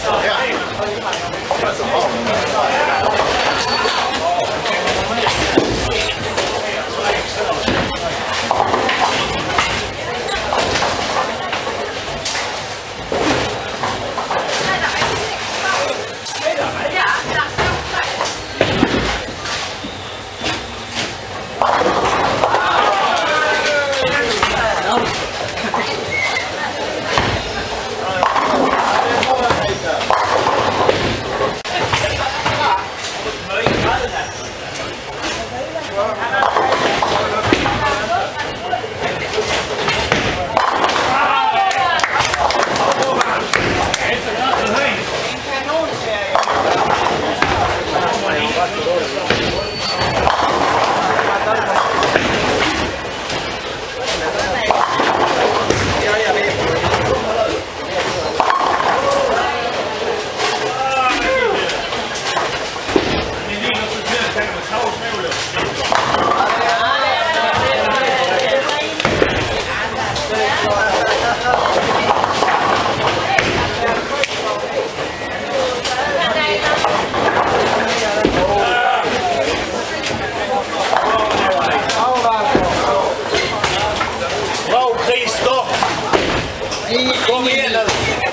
Kom igen nu!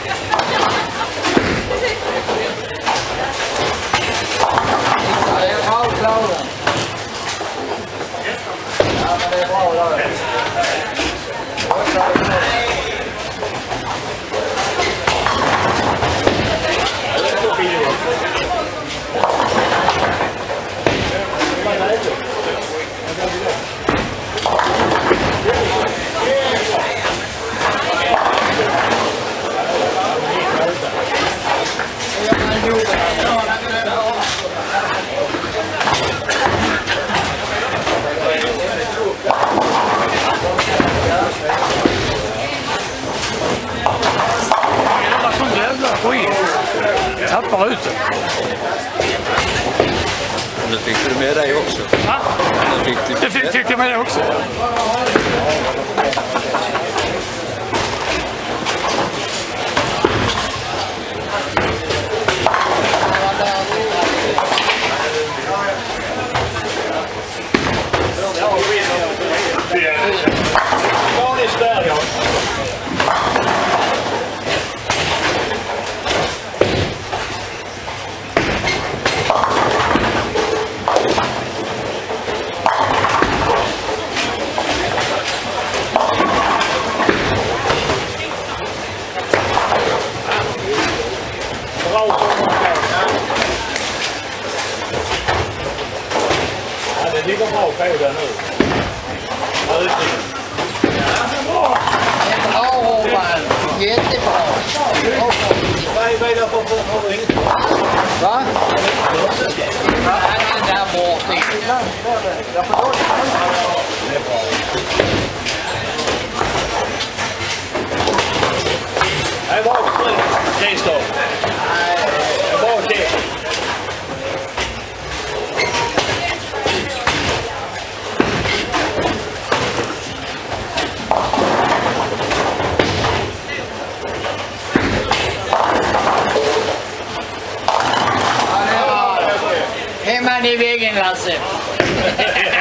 Det är bra klarat. Ja, men det är bra då. Tappar ut det. Nu fick du med dig också. Ja, det fick jag med dig också. Det ligger bra på där nu. Bra, man. Jättebra. Vad är det för förhållning? Va? Han är där borta. Det är bra Kristoff. Det är bra det. Hemma i väggen, Lasse.